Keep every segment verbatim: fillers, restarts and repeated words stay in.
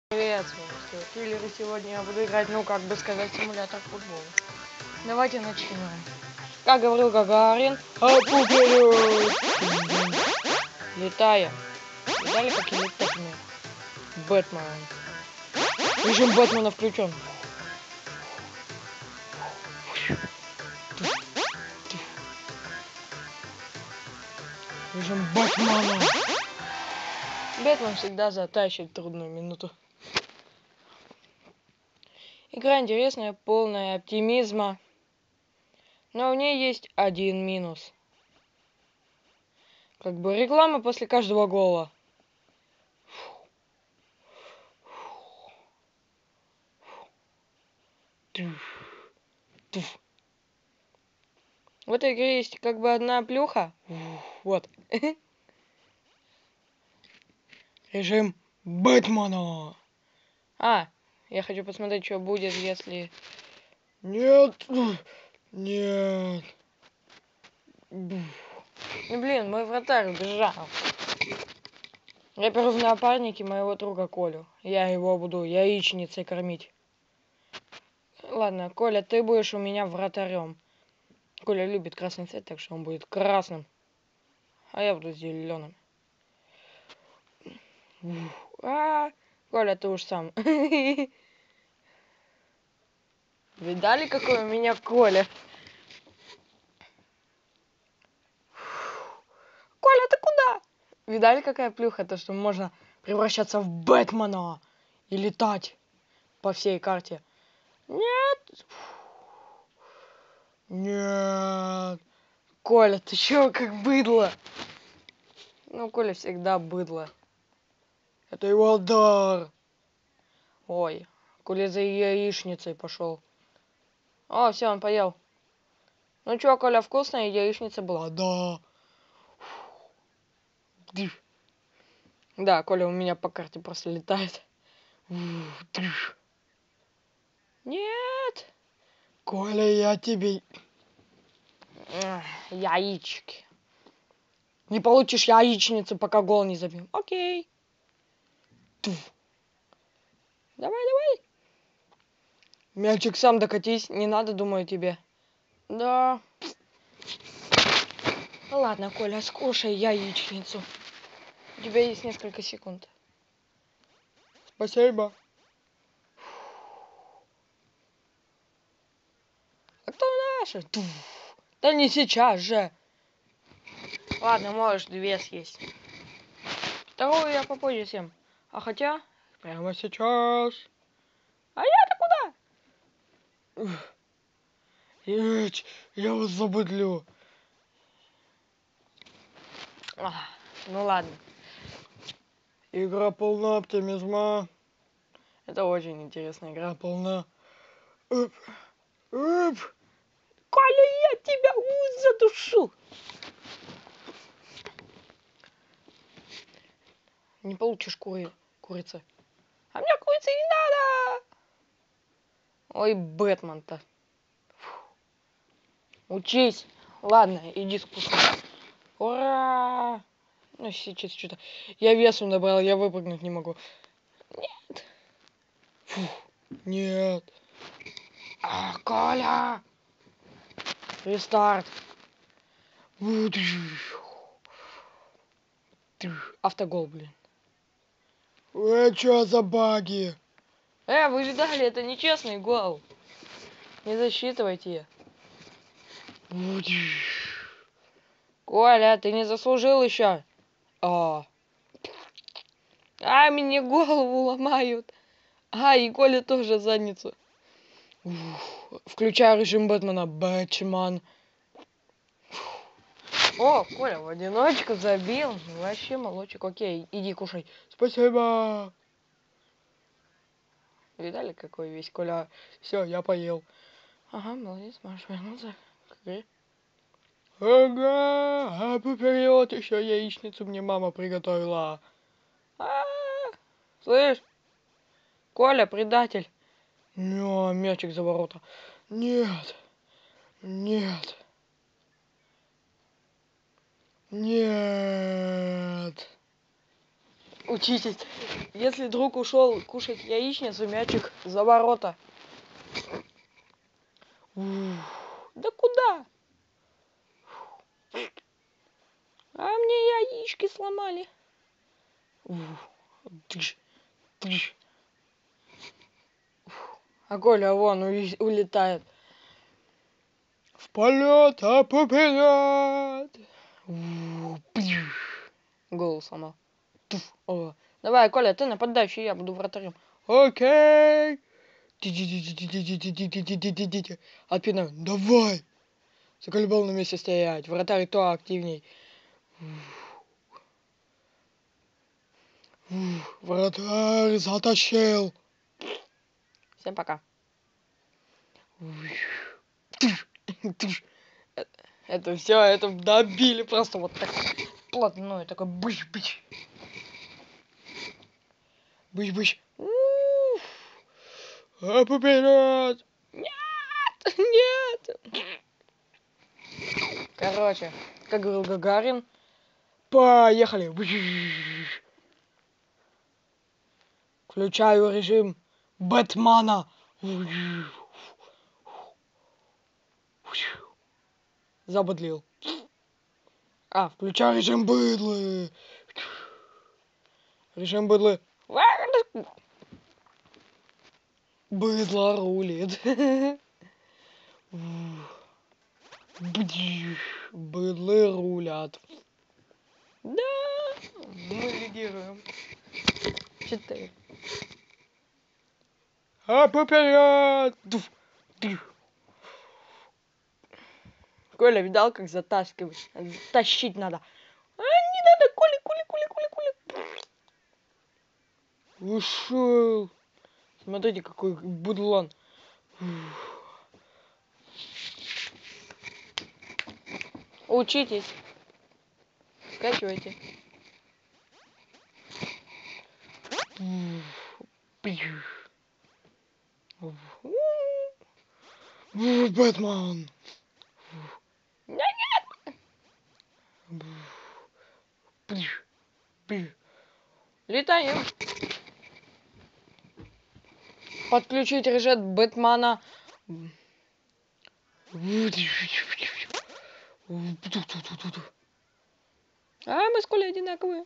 Приветствую, киллеры. Сегодня я буду играть, ну как бы сказать, симулятор футбола. Давайте начинаем. Как говорил Гагарин, летаем. Видали, как я летать умею? Бэтмен. Режим Бэтмена включен. Режим Бэтмена. Бэтмен всегда затащит трудную минуту. Игра интересная, полная оптимизма. Но в ней есть один минус. Как бы реклама после каждого гола. В этой игре есть как бы одна плюха. Вот. Режим Бэтмена. А, я хочу посмотреть, что будет, если... Нет. Нет. Ну, блин, мой вратарь убежал. Я беру в напарники моего друга Колю. Я его буду яичницей кормить. Ладно, Коля, ты будешь у меня вратарем. Коля любит красный цвет, так что он будет красным. А я буду зеленым. А, Коля, ты уж сам. Видали, какой у меня Коля? Коля, ты куда? Видали, какая плюха? То, что можно превращаться в Бэтмена и летать по всей карте. Нет. Нет. Коля, ты чё, как быдло? Ну, Коля всегда быдло. Это его дар. Ой, Коля за яичницей пошел. О, все, он поел. Ну чё, Коля, вкусная яичница была? Да. Да, Коля у меня по карте просто летает. Нет. Коля, я тебе... Яички. Не получишь яичницу, пока гол не забил. Окей. Давай, давай. Мячик, сам докатись. Не надо, думаю, тебе. Да. Ладно, Коля, скушай яичницу. У тебя есть несколько секунд. Спасибо. А кто наша? Да не сейчас же. Ладно, можешь две съесть. Вторую я попозже съем. А хотя, прямо сейчас. А я-то куда? Ить, я вас забыдлю. А, ну ладно. Игра полна оптимизма. Это очень интересная игра, полна. Оп, оп. Коля, я тебя задушу. Не получишь кури... курицы. А мне курицы не надо. Ой, Бэтмен-то. Учись. Ладно, иди скушай. Ура! Ну, сейчас что-то... Я весу набрал, я выпрыгнуть не могу. Нет. Фух. Нет. А, Коля! Рестарт. Автогол, блин. Э, чё за баги? Э, вы ждали, это нечестный гол. Не засчитывайте. Коля, ты не заслужил еще. А, а мне голову ломают. А, и Коля тоже задницу. Включаю режим Бэтмена. Бэтмен. О, Коля в одиночку забил. Вообще молодчик. Окей, иди кушай. Спасибо. Видали, какой весь Коля? Все, я поел. Ага, молодец, можешь вернуться к игре. Ага, а поперед еще яичницу мне мама приготовила. А-а-а. Слышь, Коля, предатель. Не, мячик за ворота. Нет, нет, нет. Учитесь. Если друг ушел кушать яичницу, мячик за ворота. Да куда? А мне яички сломали. А Коля вон улетает. В полет, а поперед. Голову сломал. О. Давай, Коля, ты нападающий, я буду вратарем. Окей. Отпинаю. Давай. Заколебал на месте стоять. Вратарь то активней. Вратарь затащил. Всем пока. Это все, это добили просто вот так плотной, такой быщ-быщ. Быщ-быщ. А поперед! Нет! Нет! Короче, как говорил Гагарин, поехали! Включаю режим Бэтмена. Забодлил. А, включаю режим быдлы. Режим быдлы. Быдло рулит. Быдлы рулят. Да, мы лидируем. Четыре. А поперед! Коля, видал, как затаскивать? Тащить надо. А, не надо, Коля, Коля, Коля, Коля, Коля. Ушел. Смотрите, какой будлон. Учитесь. Скачивайте. Бэтмен. Да нет. Летаем. Подключить режим Бэтмена. А, мы с Колей одинаковые.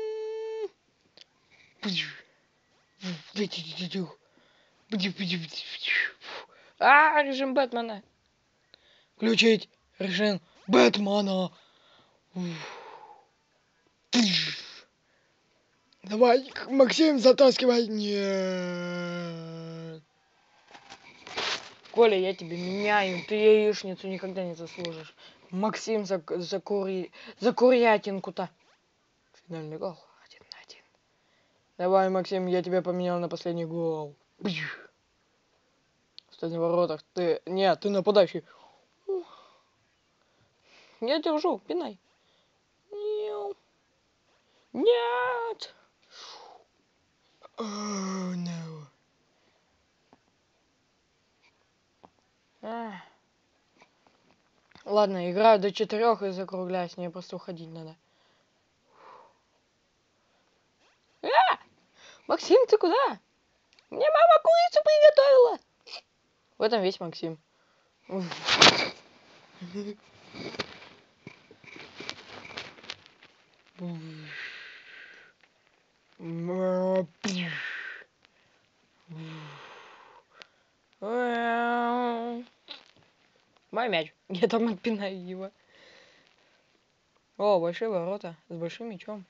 А, режим Бэтмена. Включить режим Бэтмена. Давай, Максим, затаскивай. Нет. Коля, я тебе меняю. Ты яичницу никогда не заслужишь. Максим за, за, кури... за курятинку-то. Финальный гол. Один на один. Давай, Максим, я тебя поменял на последний гол. В последних воротах. Ты... Нет, ты нападающий. Я держу, пинай. Нет. Oh, no. А. Ладно, играю до четырех и закругляюсь, мне просто уходить надо. А! Максим, ты куда? Мне мама курицу приготовила. В этом весь Максим. Мой мяч. Я там отпинаю его. О, большие ворота с большим мячом.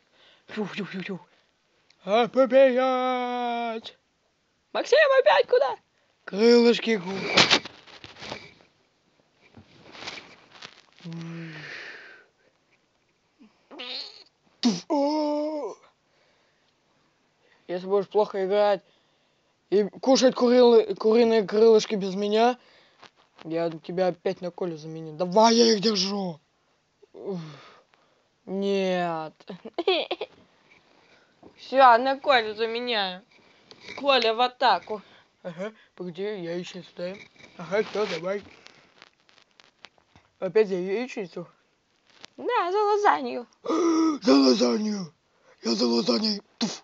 А побегать! Максим, опять куда? Крылышки губ. Если будешь плохо играть и кушать курилы, куриные крылышки без меня, я тебя опять на Колю заменю. Давай, я их держу. Нет. Все, на Колю заменяю. Коля в атаку. Ага, погоди, яичницу даем. Ага, все, давай. Опять за яичницу? Да, за лазанью. За лазанью. Я за лазаньей. Туф.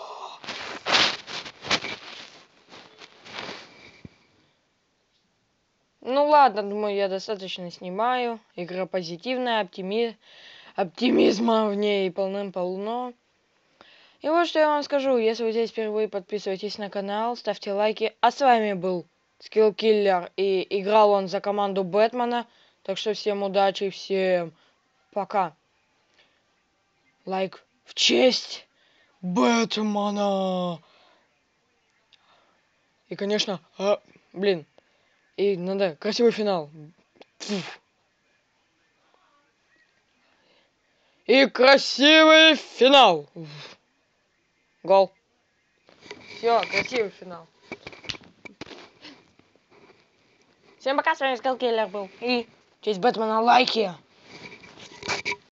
Ну ладно, думаю, я достаточно снимаю. Игра позитивная, оптими... оптимизма в ней полным-полно. И вот что я вам скажу. Если вы здесь впервые, подписывайтесь на канал, ставьте лайки. А с вами был Скиллкиллер. И играл он за команду Бэтмена. Так что всем удачи, всем пока. Лайк в честь Бэтмена. И, конечно, а, блин. И надо красивый финал. И красивый финал. Гол. Все, красивый финал. Всем пока, с вами Скиллкиллер был. И в честь Бэтмена лайки.